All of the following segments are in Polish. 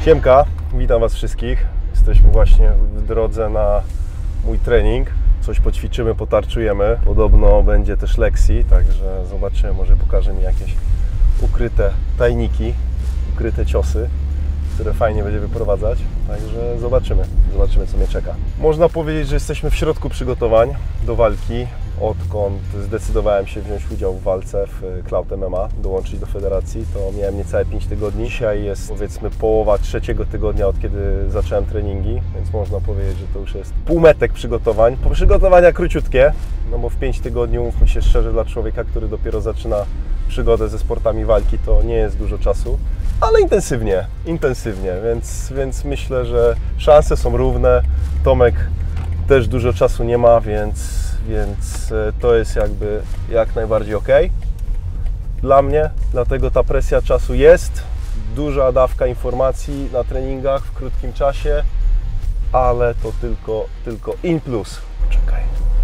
Siemka, witam Was wszystkich. Jesteśmy właśnie w drodze na mój trening. Coś poćwiczymy, potarczujemy. Podobno będzie też lekcji, także zobaczymy, może pokaże mi jakieś ukryte tajniki, ukryte ciosy, które fajnie będzie wyprowadzać. Także zobaczymy, co mnie czeka. Można powiedzieć, że jesteśmy w środku przygotowań do walki. Odkąd zdecydowałem się wziąć udział w walce w Cloud MMA, dołączyć do federacji, to miałem niecałe 5 tygodni. Dzisiaj jest, powiedzmy, połowa 3 tygodnia, od kiedy zacząłem treningi, więc można powiedzieć, że to już jest półmetek przygotowań. Przygotowania króciutkie, no bo w 5 tygodni, mówmy się szczerze, dla człowieka, który dopiero zaczyna przygodę ze sportami walki, to nie jest dużo czasu, ale intensywnie, więc myślę, że szanse są równe. Tomek też dużo czasu nie ma, więc to jest jakby jak najbardziej ok dla mnie, dlatego ta presja czasu jest, duża dawka informacji na treningach w krótkim czasie, ale to tylko in plus. Czekaj.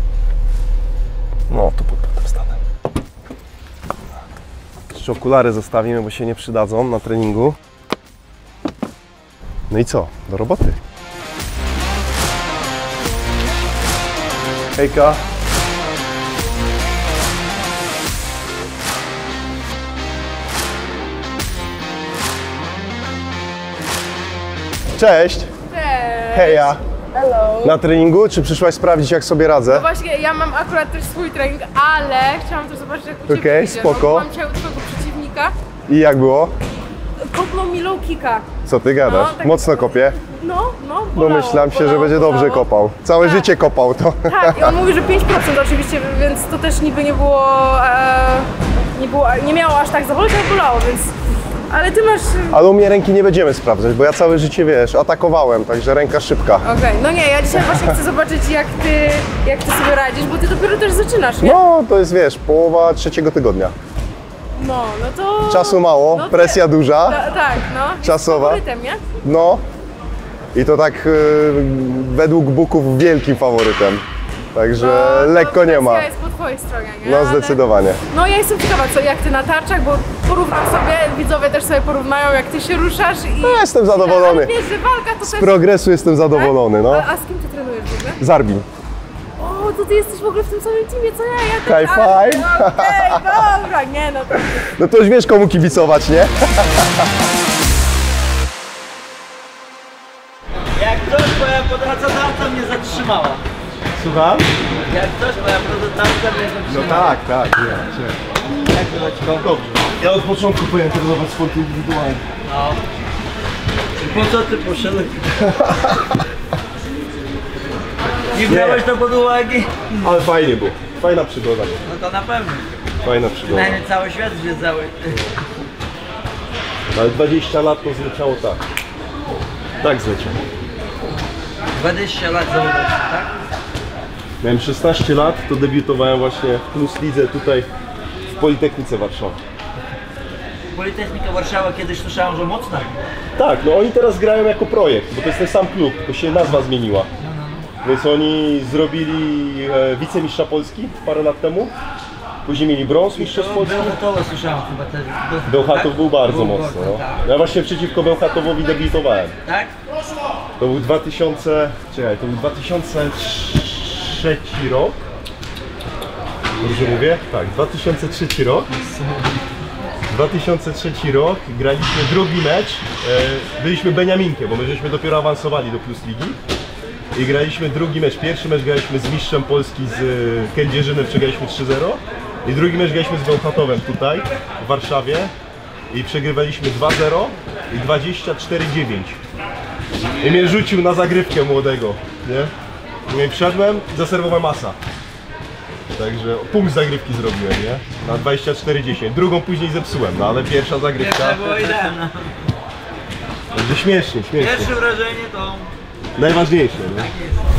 No, tu potem stanę. Jeszcze okulary zostawimy, bo się nie przydadzą na treningu. No i co? Do roboty. Hejka. Cześć. Cześć. Heja. Hello. Na treningu, czy przyszłaś sprawdzić, jak sobie radzę? No właśnie, ja mam akurat też swój trening, ale chciałam też zobaczyć, jak u Ciebie Okej, idzie. spoko. No, mam Cię u Twojego przeciwnika. I jak było? Kopnął mi low kicka. Co ty gadasz? No, tak- Mocno kopie? No, Domyślam się, że będzie dobrze kopał. Całe Tak. życie kopał to. Tak, i on mówi, że 5% oczywiście, więc to też niby nie było, nie miało aż tak zaboleć, ale bolało, więc... Ale Ty masz... Ale u mnie ręki nie będziemy sprawdzać, bo ja całe życie, wiesz, atakowałem, także ręka szybka. Okej, no nie, ja dzisiaj właśnie chcę zobaczyć, jak ty sobie radzisz, bo Ty dopiero też zaczynasz, nie? No, to jest, wiesz, połowa 3 tygodnia. No to... Czasu mało, no, presja duża, Tak, no. czasowa. Faworytem, nie? No. I to tak według Buków wielkim faworytem. Także lekko nie ma. Ja jest po Twojej stronie, nie? No zdecydowanie. No ja jestem ciekawa, jak Ty na tarczach, bo porównam sobie, widzowie też sobie porównają, jak Ty się ruszasz i... No, jestem zadowolony. Ale wiesz, że walka to Z też... progresu jestem zadowolony, no. A z kim Ty trenujesz w ogóle? Z Arbin. O, to Ty jesteś w ogóle w tym samym teamie, co ja. High five. Okej, dobra, nie no to... No to już wiesz, komu kibicować, nie? Jak coś, moja pracodawca mnie zatrzymała. Słucham? Jak coś, moja pracodawca mnie zatrzymała. Tak, nie. Jak to Maćko? Dobrze. Ja od początku powinien trenować sport indywidualny. No. I po co Ty poszedłeś? Nie brałeś to pod uwagę? Ale fajnie było. Fajna przygoda. No to na pewno. Fajna przygoda. Przynajmniej cały świat zwiedzały. Ale 20 lat to zleciało tak. Tak zleciało. 20 lat zawodowych, tak? Miałem 16 lat, to debiutowałem właśnie w Plus Lidze tutaj w Politechnice Warszawy. Politechnika Warszawa kiedyś słyszałem, że mocna. Tak, no oni teraz grają jako projekt, bo to jest ten sam klub, tylko się nazwa zmieniła. Więc oni zrobili wicemistrza Polski parę lat temu. Później mieli brąz mistrzostw Polski. Bełchatowa słyszałem chyba też. Bełchatów był bardzo Był mocny. bardzo, No. tak. Ja właśnie przeciwko Bełchatowowi debiutowałem. Tak? To był 2003 rok. Dobrze mówię? Tak, 2003 rok. 2003 rok, graliśmy drugi mecz. Byliśmy Beniaminkiem, bo my żeśmy dopiero awansowali do Plus Ligi. I graliśmy drugi mecz. Pierwszy mecz graliśmy z mistrzem Polski z Kędzierzynem, przegraliśmy 3-0. I drugi mecz graliśmy z Bełchatowem tutaj, w Warszawie. I przegrywaliśmy 2-0 i 24-9. I mnie rzucił na zagrywkę młodego, nie? I wszedłem, zaserwowałem masa. Także punkt zagrywki zrobiłem, nie? Na 24-10. Drugą później zepsułem, no ale pierwsza zagrywka. Pierwsza była idealna. Także śmiesznie. Pierwsze wrażenie to... Najważniejsze, nie? Tak jest.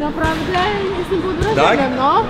Naprawdę jestem pod wrażeniem, Tak? no.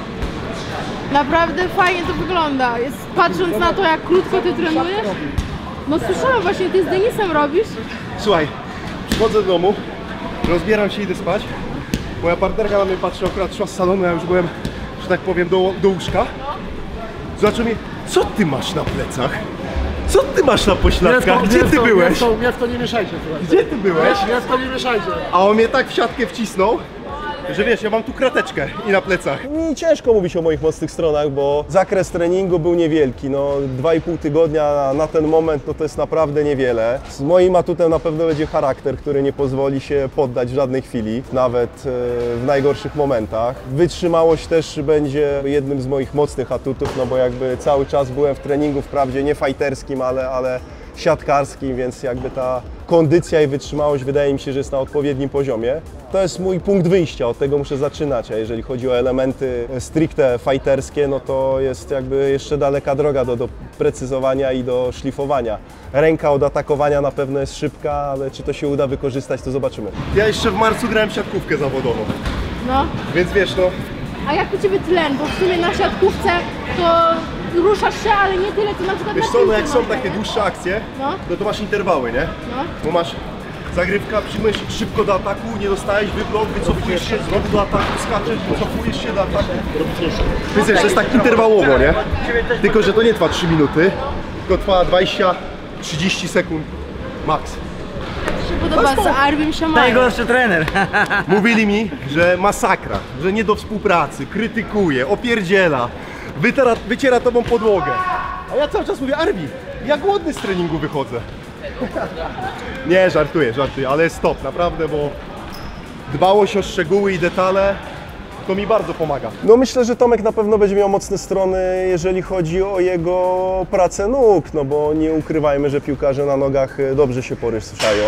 Naprawdę fajnie to wygląda. Patrząc na to, jak krótko ty trenujesz. No słyszałam właśnie, ty z Denisem robisz. Słuchaj, przychodzę do domu, rozbieram się, idę spać. Moja partnerka na mnie patrzy, akurat szła z salonu, ja już byłem, że tak powiem, do łóżka. Zobaczył mnie, co ty masz na plecach? Co ty masz na pośladkach? Gdzie ty byłeś? Mnie w to nie mieszajcie, słuchajcie. Gdzie ty byłeś? Mnie w to nie mieszajcie. A on mnie tak w siatkę wcisnął, że wiesz, ja mam tu krateczkę i na plecach. Mi ciężko mówić o moich mocnych stronach, bo zakres treningu był niewielki. No, 2,5 tygodnia na ten moment no to jest naprawdę niewiele. Z moim atutem na pewno będzie charakter, który nie pozwoli się poddać w żadnej chwili, nawet w najgorszych momentach. Wytrzymałość też będzie jednym z moich mocnych atutów, no bo jakby cały czas byłem w treningu, wprawdzie nie fajterskim, ale siatkarskim, więc jakby ta kondycja i wytrzymałość wydaje mi się, że jest na odpowiednim poziomie. To jest mój punkt wyjścia, od tego muszę zaczynać, a jeżeli chodzi o elementy stricte fajterskie, no to jest jakby jeszcze daleka droga do precyzowania i do szlifowania. Ręka od atakowania na pewno jest szybka, ale czy to się uda wykorzystać, to zobaczymy. Ja jeszcze w marcu grałem siatkówkę zawodową, No. więc wiesz, no A jak u ciebie tlen? Bo w sumie na siatkówce to ruszasz się, ale nie tyle co na przykład wiesz na co, no piłce jak są nożnej, takie nie? dłuższe akcje, No. no to masz interwały, nie? No. Bo masz zagrywka, przyjmujesz szybko do ataku, nie dostajesz, wyblok, wycofujesz się, znowu do ataku, skaczesz, wycofujesz się do ataku. Więc wiesz, to jest tak interwałowo, nie? Tylko, że to nie trwa 3 minuty, tylko trwa 20-30 sekund max. Mi się podoba z Arwim Szamajem. Najgorszy trener. Mówili mi, że masakra, że nie do współpracy, krytykuje, opierdziela, wyciera tobą podłogę. A ja cały czas mówię, Arwi, ja głodny z treningu wychodzę. Nie, żartuję, ale jest top, naprawdę, bo dbałość o szczegóły i detale to mi bardzo pomaga. No myślę, że Tomek na pewno będzie miał mocne strony, jeżeli chodzi o jego pracę nóg, no bo nie ukrywajmy, że piłkarze na nogach dobrze się poruszają.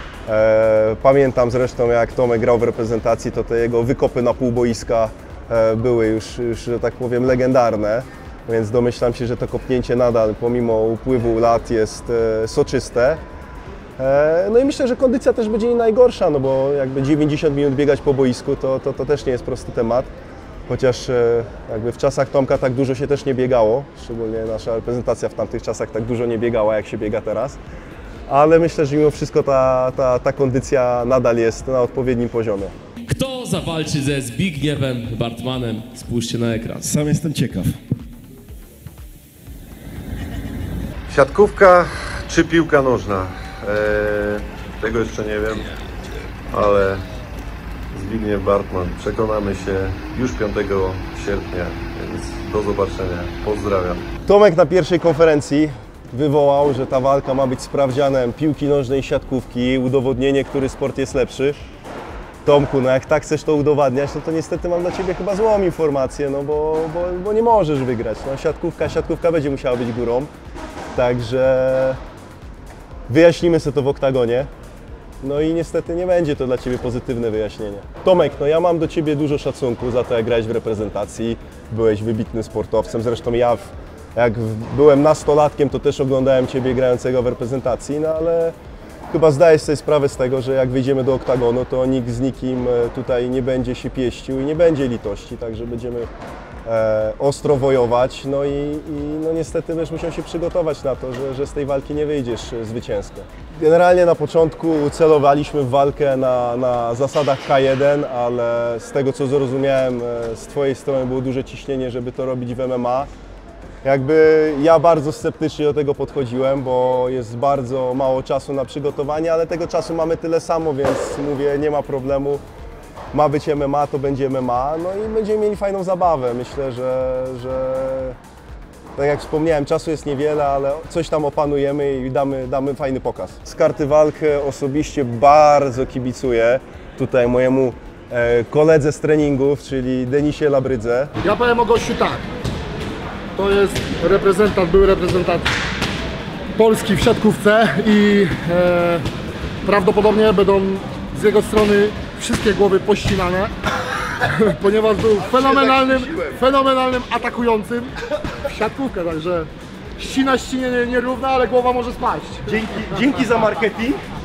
Pamiętam zresztą, jak Tomek grał w reprezentacji, to te jego wykopy na pół boiska były już, że tak powiem, legendarne. Więc domyślam się, że to kopnięcie nadal, pomimo upływu lat, jest soczyste. No i myślę, że kondycja też będzie nie najgorsza, no bo jakby 90 minut biegać po boisku, to też nie jest prosty temat. Chociaż jakby w czasach Tomka tak dużo się też nie biegało, szczególnie nasza reprezentacja w tamtych czasach tak dużo nie biegała, jak się biega teraz. Ale myślę, że mimo wszystko ta kondycja nadal jest na odpowiednim poziomie. Kto zawalczy ze Zbigniewem Bartmanem? Spójrzcie na ekran. Sam jestem ciekaw. Siatkówka czy piłka nożna? Tego jeszcze nie wiem, ale Zbigniew Bartman, przekonamy się już 5 sierpnia, więc do zobaczenia. Pozdrawiam. Tomek na pierwszej konferencji wywołał, że ta walka ma być sprawdzianem piłki nożnej i siatkówki, udowodnienie, który sport jest lepszy. Tomku, no jak tak chcesz to udowadniać, no to niestety mam dla Ciebie chyba złą informację, no bo nie możesz wygrać. No, siatkówka będzie musiała być górą, także wyjaśnimy sobie to w oktagonie. No i niestety nie będzie to dla Ciebie pozytywne wyjaśnienie. Tomek, no ja mam do Ciebie dużo szacunku za to, jak grałeś w reprezentacji, byłeś wybitnym sportowcem, zresztą ja jak byłem nastolatkiem, to też oglądałem Ciebie grającego w reprezentacji, no ale chyba zdajesz sobie sprawę z tego, że jak wyjdziemy do oktagonu, to nikt z nikim tutaj nie będzie się pieścił i nie będzie litości, także będziemy ostro wojować, no i no niestety będziesz musiał się przygotować na to, że z tej walki nie wyjdziesz zwycięsko. Generalnie na początku celowaliśmy w walkę na zasadach K1, ale z tego co zrozumiałem, z Twojej strony było duże ciśnienie, żeby to robić w MMA. Jakby ja bardzo sceptycznie do tego podchodziłem, bo jest bardzo mało czasu na przygotowanie, ale tego czasu mamy tyle samo, więc mówię, nie ma problemu. Ma być MMA, to będzie MMA, no i będziemy mieli fajną zabawę. Myślę, że tak jak wspomniałem, czasu jest niewiele, ale coś tam opanujemy i damy fajny pokaz. Z karty walk osobiście bardzo kibicuję tutaj mojemu koledze z treningów, czyli Denisie Labrydze. Ja powiem o gościu tak. To jest były reprezentant Polski w siatkówce i prawdopodobnie będą z jego strony wszystkie głowy pościnane, ponieważ był fenomenalnym atakującym w siatkówkę, także ścina ścinie nierówna, ale głowa może spaść. Dzięki za marketing,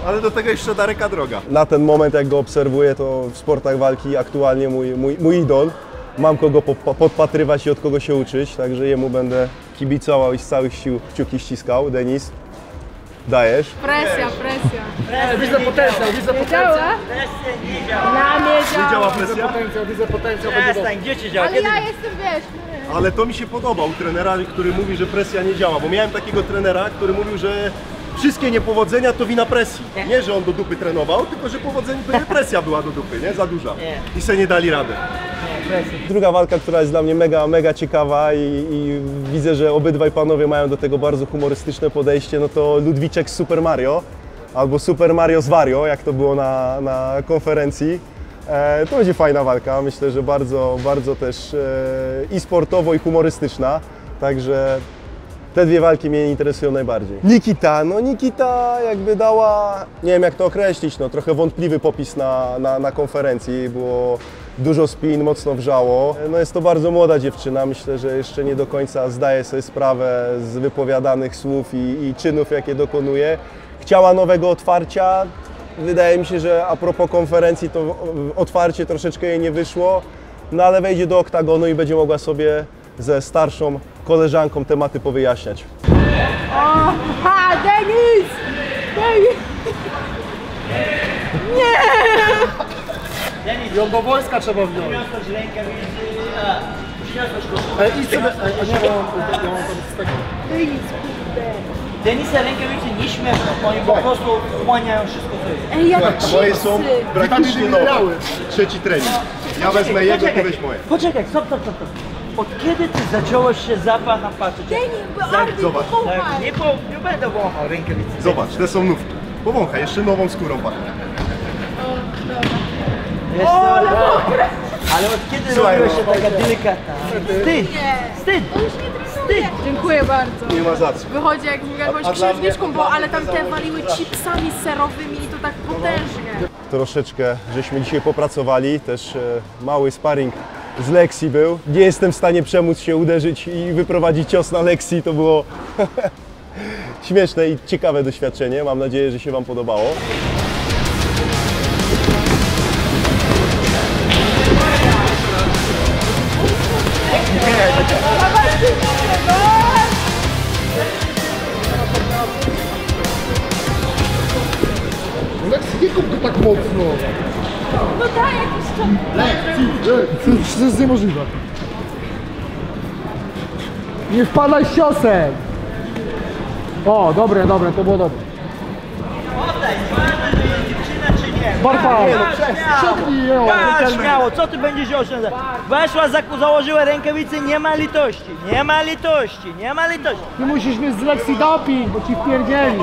Ale do tego jeszcze daleka droga. Na ten moment, jak go obserwuję, to w sportach walki aktualnie mój idol. Mam kogo podpatrywać i od kogo się uczyć, także jemu będę kibicował i z całych sił kciuki ściskał. Denis, dajesz? Presja. Widzę potencjał, widzę potencjał. Presja nie działa. Na mnie Nie działa Widzę presja? potencjał, widzę potencjał. będzie dobrze. Przestań, gdzie ci działa? Ale Kiedy? ja jestem, wiesz... Ale to mi się podoba u trenera, który mówi, że presja nie działa, bo miałem takiego trenera, który mówił, że wszystkie niepowodzenia to wina presji. Nie, że on do dupy trenował, tylko że presja była do dupy, nie? Za duża. I se nie dali rady. Druga walka, która jest dla mnie mega ciekawa i widzę, że obydwaj panowie mają do tego bardzo humorystyczne podejście, no to Ludwiczek z Super Mario, albo Super Mario z Wario, jak to było na konferencji. To będzie fajna walka, myślę, że bardzo też i sportowo, i humorystyczna, także te dwie walki mnie interesują najbardziej. Nikita jakby dała, nie wiem jak to określić, no trochę wątpliwy popis na konferencji, było dużo spin, mocno wrzało. No jest to bardzo młoda dziewczyna, myślę, że jeszcze nie do końca zdaje sobie sprawę z wypowiadanych słów i czynów, jakie dokonuje. Chciała nowego otwarcia. Wydaje mi się, że a propos konferencji to otwarcie troszeczkę jej nie wyszło, no ale wejdzie do oktagonu i będzie mogła sobie ze starszą koleżanką tematy powyjaśniać. Ha, Denis! Ją do wojska trzeba wziąć. Przyniosłeś rękawicy, przyniosłeś koszulkę. Idź sobie, nie, ja mam tam z tego. Denisa rękawice nie śmieszne, oni po prostu wchłaniają wszystko co jest. Ej, jak Moje są chipsy! praktycznie nowe. Trzeci trening. Ja wezmę jego, ty weź moje. Poczekaj, stop. Od kiedy ty zacząłeś się zapach patrzeć? Denis, bo Ardy, Zobacz. pochowaj! Nie będę wąchał rękawicy. Zobacz, te są nówki. Powąchaj, jeszcze nową skórą pachnie. Wiesz co? Ale od kiedy Słuchaj, robiłeś się no. taka delikatna? Wstyd! To już nie trenuje. Dziękuję bardzo. Nie ma za co. Wychodzi jak jakąś A dla księżniczką, mnie- bo ale tam te waliły chipsami serowymi i to tak potężnie. Troszeczkę żeśmy dzisiaj popracowali, też mały sparring z Lexi był. Nie jestem w stanie przemóc się uderzyć i wyprowadzić cios na Lexi, to było śmieszne i ciekawe doświadczenie. Mam nadzieję, że się Wam podobało. Lexi, nie kup go tak mocno. No daj jakiś czas. To jest niemożliwe. Nie wpadaj z ciosem. O, dobre, to było dobre. Oddaj, sprawdzę, że jest dziewczyna czy nie. Barta, Śmiało. ją. Śmiało, co ty będziesz oszczędzać? Weszła, założyła rękawice, nie ma litości. Ty musisz mieć z Lexi doping, bo ci wpierdzieli.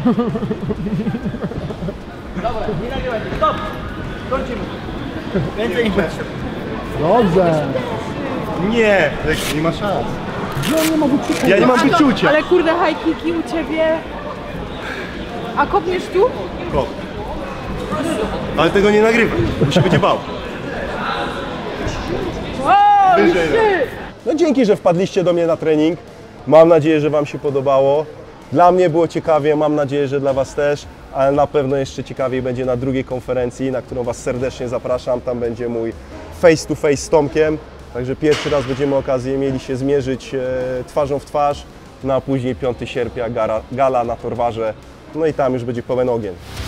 Dobra, nie nagrywaj, stop. Kończymy. Więcej nie będzie. Dobrze. Nie, Lexi, nie ma szans. Gdzie on nie ma wyczucia? Ja nie mam wyczucia. Ale kurde, high kicki u ciebie. A kopniesz tu? Kop. Ale tego nie nagrywaj, bo się będzie bał. O, Wyżej. No dzięki, że wpadliście do mnie na trening. Mam nadzieję, że Wam się podobało. Dla mnie było ciekawie, mam nadzieję, że dla Was też, ale na pewno jeszcze ciekawiej będzie na drugiej konferencji, na którą Was serdecznie zapraszam. Tam będzie mój face to face z Tomkiem. Także pierwszy raz będziemy okazję mieli się zmierzyć twarzą w twarz, no a później 5 sierpnia gala na Torwarze. No i tam już będzie pełen ogień.